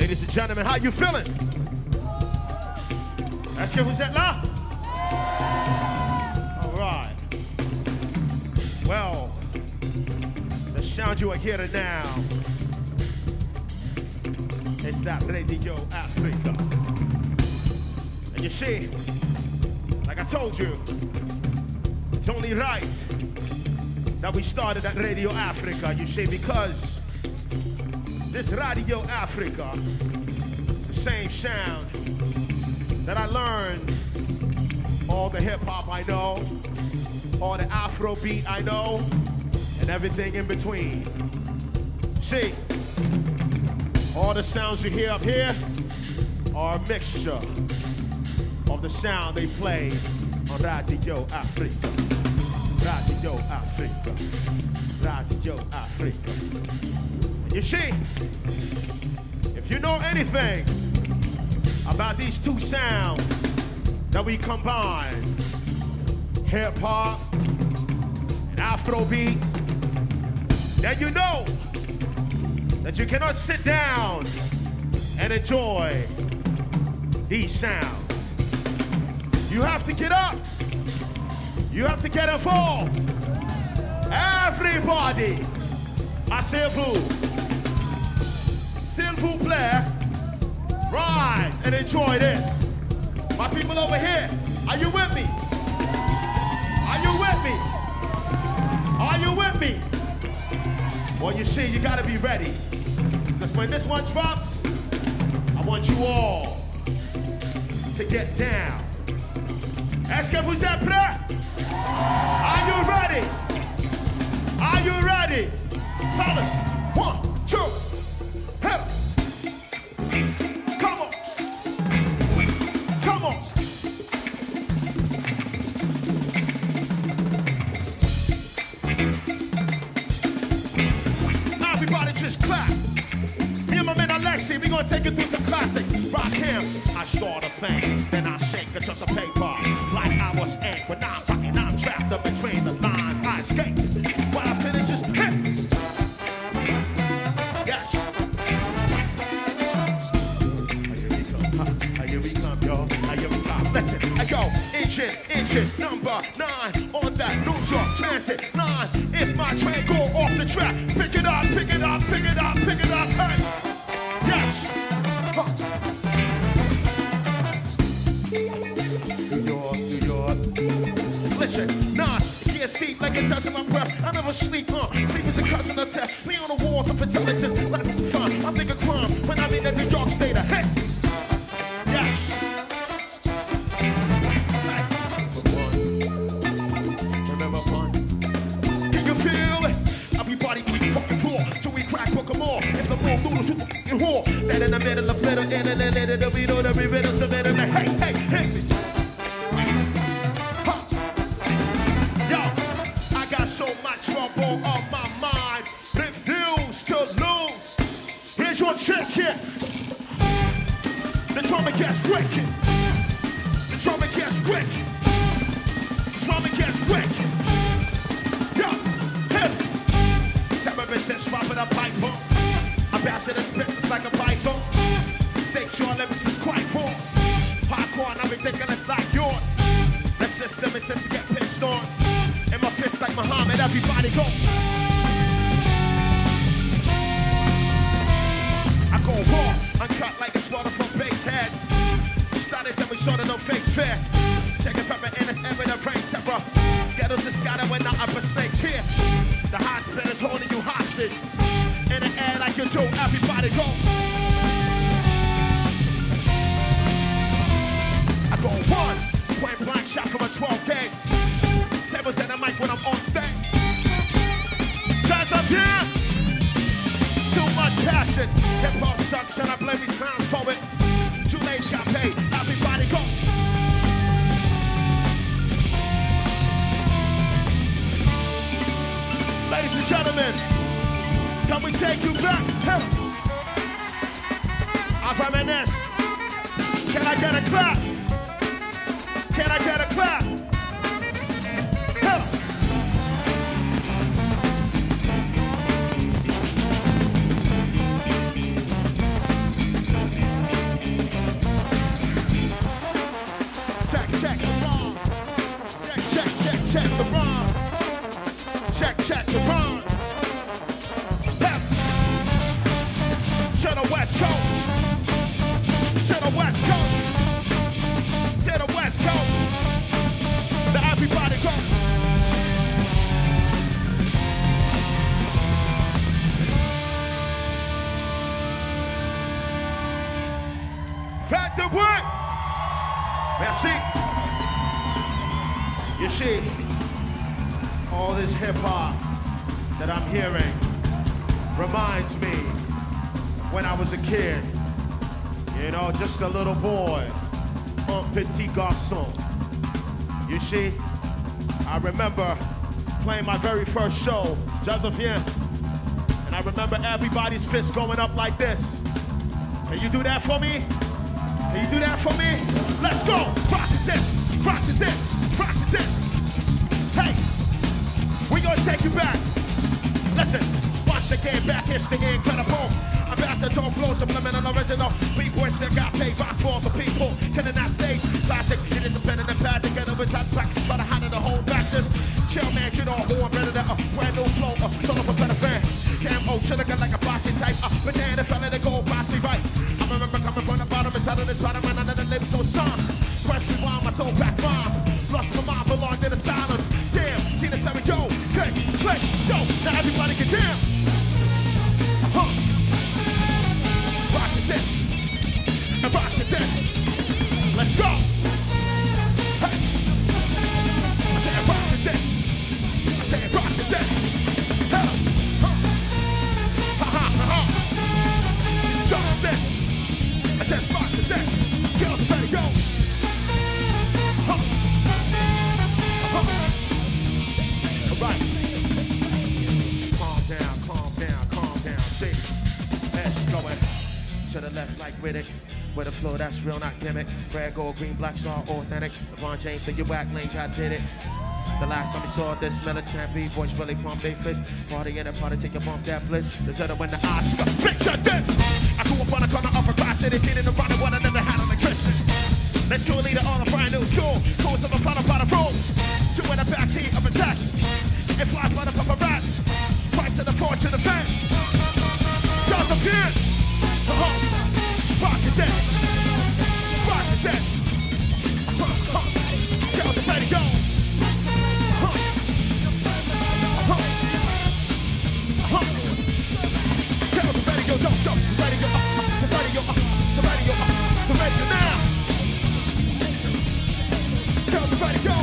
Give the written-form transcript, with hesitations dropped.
Ladies and gentlemen, how you feeling? Est-ce que vous êtes là? All right. Well, the sound you are hearing now is that Radio Africa. And you see, like I told you, it's only right that we started at Radio Africa, you see, because this Radio Africa is the same sound that I learned all the hip-hop I know, all the Afro beat I know, and everything in between. See, all the sounds you hear up here are a mixture of the sound they play on Radio Africa. Radio Africa. Radio Africa. And you see, if you know anything about these two sounds that we combine, hip-hop and Afrobeat, then you know that you cannot sit down and enjoy these sounds. You have to get up. You have to get involved. Everybody, asseyez-vous, s'il vous plaît, rise and enjoy this. My people over here, are you with me? Are you with me? Are you with me? Well, you see, you gotta be ready. Because when this one drops, I want you all to get down. Est-ce que vous êtes prêts? Are you ready? Are you ready? Fellas, 1, 2, hip. Come on. Come on. Everybody just clap. Me and my man Alexi, we gonna take you through some classics. Rock him. I start a thing, then I shake a chunk of paper. Like I was ink, but now I'm fucking, I'm trapped up between the lines. I escape. When I finish, just hit. Yes. Here we come, y'all. Here we come. Listen, yo, engine number 9 on that New York Transit line. If my train go off the track, pick it up, pick it up, pick it up, pick it up. Hey. Yes. New York. Listen, nah, it can't sleep like it's touching my breath. I never sleep, sleep is a cousin of death. Me on the walls of intelligence, life is fun. I think of crime when I'm in the New York state of hey. Yes. Remember fun? Can you feel it? Everybody keep fucking floor till we crack book them all. If the more noodles, you fucking whore. Then in the middle of little, in the little, we know the riddle, so better than hey, hey, hey. On my mind, refuse to lose. Here's your trick here. The drummer gets wicked. The drummer gets wicked. The drummer gess wicked. Yo, hip. Terrorists dropping a pipe bomb. Ambassador spits like a python. Stakes your limits is quite full. Hardcore, I'm ridiculous like yours. The system is just to get pissed on. In my fist like Muhammad, everybody go. I go raw, uncut like a slaughter from Basehead. Studies and we short of no fake fair. Taking pepper in this evident rain terror. Ghettos is scattered when not upper snakes here. The hospital is holding you hostage. In the air like you do, everybody go. I go 1, point blank shot from a 12 gauge. Tables at the mic when I'm on stage. Turns up here. Too much passion. Hip hop sucks and I blame these clowns for it. Too late got paid. Everybody go. Ladies and gentlemen, can we take you back? I reminisce. Can I get a clap? Can I get a clap? You see, all this hip hop that I'm hearing reminds me when I was a kid. You know, just a little boy, un petit garçon. You see, I remember playing my very first show, Vienne, and I remember everybody's fist going up like this. Can you do that for me? Can you do that for me? Let's go! Practice this, practice this, practice this. Hey, we're gonna take you back. Listen, once again, back history incredible. I'm about to talk flow, subliminal original. B-boys that got paid rock for the people. Killing that stage, classic. It is a pen and a pad together with hot practice. By the hand of the whole practice. Chill man, you know who I'm better than brand new flow. Son of a better fan. Cam O, chilling like a boxing type. But then the fella that go box me right. I remember coming from the bottom inside of this bottom and under the lips so strong. Press rewind, my throwback rhyme. Lost my mind, belonged in the silence. Damn, see the stereo. Click, click, yo. Now everybody get down. Rock to this, and rock to this. Let's go. Hey. I said rock to this. I said rock to this. Hey. Ha ha ha. Rock to this. I said rock to this. Girls ready, go. All right. Calm down, calm down, calm down. See, let's go. To the left like Riddick, with a flow that's real, not gimmick. Red, gold, green, black, star, authentic. LeBron James, so you whack lanes, I did it. The last time we saw this militant B-boys really pump they fist. Party in a party, take a bump that Blitz. Deserve to win the Oscar. Picture this! I grew up on the corner of a cross city, seen in the front of one another had on the Christians. Let's do a leader on a brand new school. Schools of a front of the room. Two in the backseat of a taxi. It flies by the paparazzi. Price to the force to the fence. Guns up here! Rock to that. Rock to that. Girls ready, go. Girls ready, go, go, go. Ready, go, ready, go, ready, go, ready now. Girls ready, go.